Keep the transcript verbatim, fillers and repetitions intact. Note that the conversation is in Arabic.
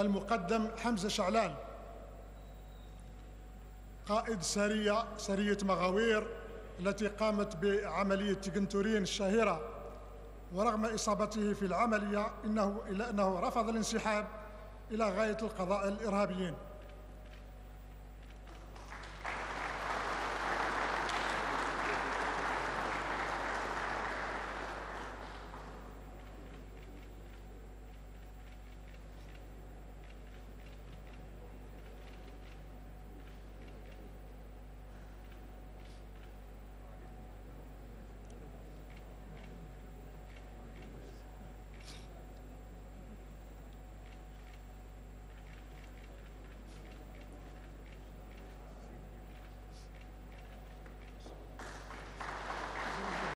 المقدم حمزة شعلان، قائد سرية سرية مغاوير التي قامت بعملية تجنتورين الشهيرة، ورغم إصابته في العملية إنه إلا أنه رفض الانسحاب إلى غاية القضاء الإرهابيين.